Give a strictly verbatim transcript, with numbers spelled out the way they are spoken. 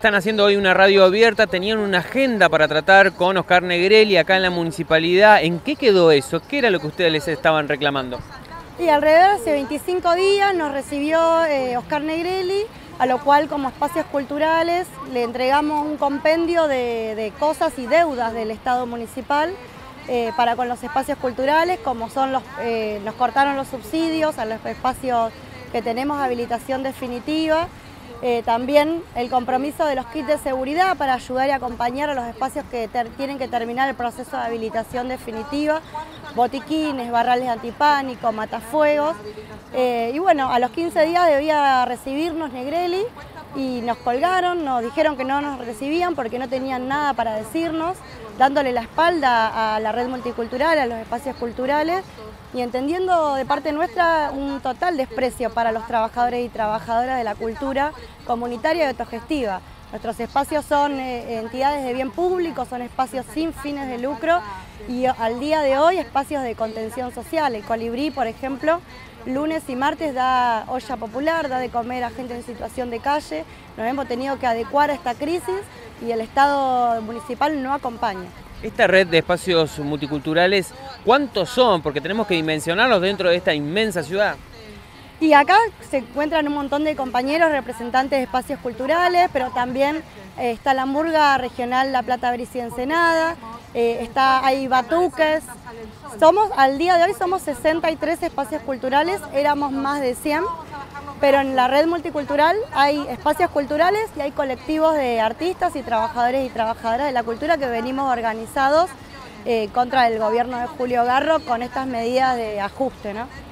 están haciendo hoy una radio abierta, tenían una agenda para tratar con Oscar Negrelli acá en la municipalidad. ¿En qué quedó eso? ¿Qué era lo que ustedes les estaban reclamando? Y alrededor de hace veinticinco días nos recibió eh, Oscar Negrelli, a lo cual como espacios culturales le entregamos un compendio de, de cosas y deudas del Estado municipal eh, para con los espacios culturales, como son los, eh, nos cortaron los subsidios a los espacios que tenemos habilitación definitiva. Eh, también el compromiso de los kits de seguridad para ayudar y acompañar a los espacios que tienen que terminar el proceso de habilitación definitiva, botiquines, barrales antipánico, matafuegos. Eh, y bueno, a los quince días debía recibirnos Negrelli y nos colgaron, nos dijeron que no nos recibían porque no tenían nada para decirnos, dándole la espalda a la red multicultural, a los espacios culturales, y entendiendo de parte nuestra un total desprecio para los trabajadores y trabajadoras de la cultura comunitaria y autogestiva. Nuestros espacios son eh, entidades de bien público, son espacios sin fines de lucro y al día de hoy espacios de contención social. El Colibrí, por ejemplo, lunes y martes da olla popular, da de comer a gente en situación de calle. Nos hemos tenido que adecuar a esta crisis y el Estado municipal no acompaña. Esta red de espacios multiculturales, ¿cuántos son? Porque tenemos que dimensionarlos dentro de esta inmensa ciudad. Y acá se encuentran un montón de compañeros representantes de espacios culturales, pero también eh, está la Murga Regional La Plata, Brisa y Ensenada, eh, está, hay batuques. Somos, al día de hoy somos sesenta y tres espacios culturales, éramos más de cien. Pero en la red multicultural hay espacios culturales y hay colectivos de artistas y trabajadores y trabajadoras de la cultura que venimos organizados eh, contra el gobierno de Julio Garro con estas medidas de ajuste, ¿no?